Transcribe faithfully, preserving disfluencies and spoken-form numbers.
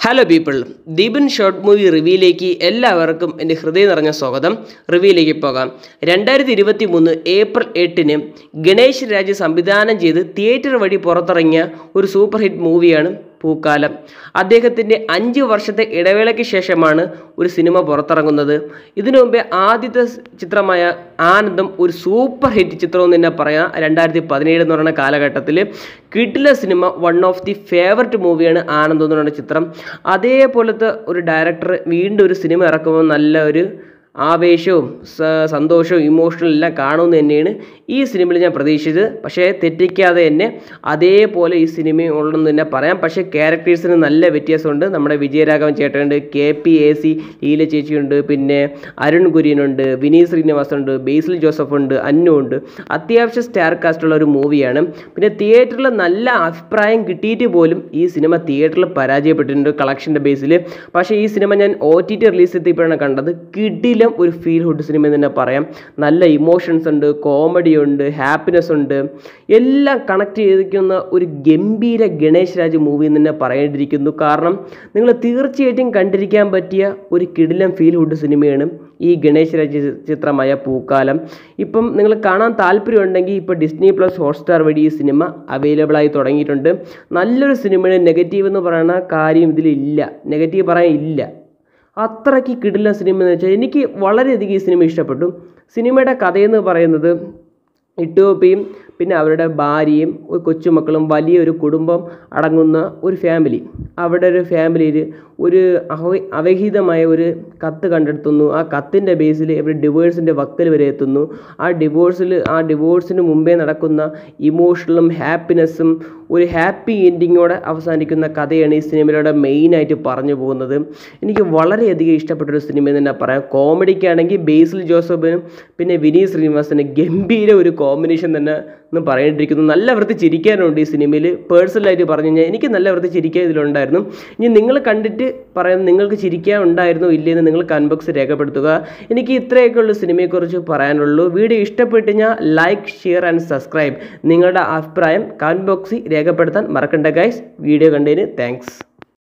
Hello people, Deepan short movie റിവ്യൂയിലേക്ക് എല്ലാവർക്കും എൻ്റെ ഹൃദയം നിറഞ്ഞ സ്വാഗതം. റിവ്യൂയിലേക്ക് പോകാം. രണ്ടായിരത്തി ഇരുപത്തി മൂന്ന് ഏപ്രിൽ എട്ടിന് ഗണേഷ് രാജ് സംവിധാനം ചെയ്ത് തിയേറ്റർ വഴി പുറത്തിറങ്ങിയ ഒരു സൂപ്പർ ഹിറ്റ് മൂവിയാണ് പൂക്കാലം. അദ്ദേഹത്തിൻ്റെ അഞ്ച് വർഷത്തെ ഇടവേളയ്ക്ക് ശേഷമാണ് ഒരു സിനിമ പുറത്തിറങ്ങുന്നത്. ഇതിനു മുമ്പേ ആദ്യത്തെ ചിത്രമായ ആനന്ദം ഒരു സൂപ്പർ ഹിറ്റ് ചിത്രമെന്ന് തന്നെ പറയാം. രണ്ടായിരത്തി പതിനേഴ് എന്ന് പറയുന്ന കാലഘട്ടത്തിൽ കിടില സിനിമ, വൺ ഓഫ് ദി ഫേവററ്റ് മൂവിയാണ് ആനന്ദം എന്ന് പറയുന്ന ചിത്രം. അതേപോലത്തെ ഒരു ഡയറക്ടർ വീണ്ടും ഒരു സിനിമ ഇറക്കുമ്പോൾ നല്ല ഒരു ആവേശവും സന്തോഷവും ഇമോഷണലും എല്ലാം കാണുമെന്ന് തന്നെയാണ് ഈ സിനിമയിൽ ഞാൻ പ്രതീക്ഷിച്ചത്. പക്ഷേ തെറ്റിക്കാതെ തന്നെ അതേപോലെ ഈ സിനിമയും ഉള്ളതെന്ന് തന്നെ പറയാം. പക്ഷേ ക്യാരക്ടേഴ്സിന് നല്ല വ്യത്യാസമുണ്ട്. നമ്മുടെ വിജയരാഘവൻ ചേട്ടനുണ്ട്, K P A C Leela ചേച്ചിയുണ്ട്, പിന്നെ അരുൺ കുര്യനുണ്ട്, വിനീത് ശ്രീനിവാസുണ്ട്, ബേസിൽ ജോസഫ് ഉണ്ട്, അന്നു ഉണ്ട്. അത്യാവശ്യം സ്റ്റാർ കാസ്റ്റുള്ള ഒരു മൂവിയാണ്. പിന്നെ തിയേറ്ററിൽ നല്ല അഭിപ്രായം കിട്ടിയിട്ട് പോലും ഈ സിനിമ തിയേറ്ററിൽ പരാജയപ്പെട്ടിട്ടുണ്ട് കളക്ഷൻ്റെ ബേസിൽ. പക്ഷേ ഈ സിനിമ ഞാൻ ഒ ടി ടി റിലീസ് എത്തിയപ്പോഴാണ് കണ്ടത്. കിടിലം ഒരു ഫീൽ ഗുഡ് സിനിമ എന്ന് തന്നെ പറയാം. നല്ല ഇമോഷൻസ് ഉണ്ട്, കോമഡി ഉണ്ട്, ഹാപ്പിനെസ് ഉണ്ട്, എല്ലാം കണക്ട് ചെയ്തിരിക്കുന്ന ഒരു ഗംഭീര ഗണേഷ് രാജ് മൂവി എന്ന് തന്നെ പറയേണ്ടിയിരിക്കുന്നു. കാരണം നിങ്ങൾ തീർച്ചയായിട്ടും കണ്ടിരിക്കാൻ പറ്റിയ ഒരു കിടിലം ഫീൽ ഗുഡ് സിനിമയാണ് ഈ ഗണേഷ് രാജ് ചിത്രമായ പൂക്കാലം. ഇപ്പം നിങ്ങൾ കാണാൻ താല്പര്യമുണ്ടെങ്കിൽ ഇപ്പോൾ ഡിസ്നി പ്ലസ് ഹോട്ട്സ്റ്റാർ വഴി ഈ സിനിമ അവൈലബിൾ ആയി തുടങ്ങിയിട്ടുണ്ട്. നല്ലൊരു സിനിമയാണ്. നെഗറ്റീവ് എന്ന് പറയുന്ന കാര്യം ഇതിലില്ല, നെഗറ്റീവ് പറയാൻ ഇല്ല. അത്രയ്ക്ക് കിടിലൻ സിനിമ എന്ന് വെച്ചാൽ എനിക്ക് വളരെയധികം ഈ സിനിമ ഇഷ്ടപ്പെട്ടു. സിനിമയുടെ കഥയെന്ന് പറയുന്നത് ഇട്ടോപ്പിയും പിന്നെ അവരുടെ ഭാര്യയും ഒരു കൊച്ചുമക്കളും വലിയൊരു കുടുംബം അടങ്ങുന്ന ഒരു ഫാമിലി. അവിടെ ഒരു ഫാമിലിയിൽ ഒരു അവഹിതമായ ഒരു കത്ത് കണ്ടെത്തുന്നു. ആ കത്തിൻ്റെ ബേസിൽ ഇവർ ഡിവോഴ്സിൻ്റെ വക്കിൽ വരെ എത്തുന്നു. ആ ഡിവോഴ്സിൽ ആ ഡിവോഴ്സിന് മുമ്പേ നടക്കുന്ന ഇമോഷണലും ഹാപ്പിനെസ്സും ഒരു ഹാപ്പി എൻഡിങ്ങോടെ അവസാനിക്കുന്ന കഥയാണ് ഈ സിനിമയിലൂടെ മെയിനായിട്ട് പറഞ്ഞു പോകുന്നത്. എനിക്ക് വളരെയധികം ഇഷ്ടപ്പെട്ടൊരു സിനിമ എന്ന് തന്നെ പറയാം. കോമഡിക്കാണെങ്കിൽ ബേസിൽ ജോസഫിനും പിന്നെ വിനീത് ശ്രീനിവാസനും ഗംഭീര ഒരു കോമ്പിനേഷൻ തന്നെ എന്ന് പറയേണ്ടിയിരിക്കുന്നു. നല്ല വൃത്തി ചിരിക്കാനുണ്ട് ഈ സിനിമയിൽ. പേഴ്സണലായിട്ട് പറഞ്ഞു കഴിഞ്ഞാൽ എനിക്ക് നല്ല വൃത്തി ചിരിക്കാൻ ഇതിലുണ്ടായിരുന്നു. ഇനി നിങ്ങൾ കണ്ടിട്ട് പറയാം നിങ്ങൾക്ക് ചിരിക്കാൻ ഉണ്ടായിരുന്നോ ഇല്ലയെന്ന് നിങ്ങൾ കമന്റ് ബോക്സിൽ രേഖപ്പെടുത്തുക. എനിക്ക് ഇത്രയൊക്കെയുള്ള സിനിമയെക്കുറിച്ച് പറയാനുള്ളൂ. വീഡിയോ ഇഷ്ടപ്പെട്ട് കഴിഞ്ഞാൽ ലൈക്ക്, ഷെയർ ആൻഡ് സബ്സ്ക്രൈബ്. നിങ്ങളുടെ അഭിപ്രായം കമന്റ് ബോക്സിൽ രേഖപ്പെടുത്താൻ മറക്കണ്ട ഗൈസ്. വീഡിയോ കണ്ടതിന് താങ്ക്സ്.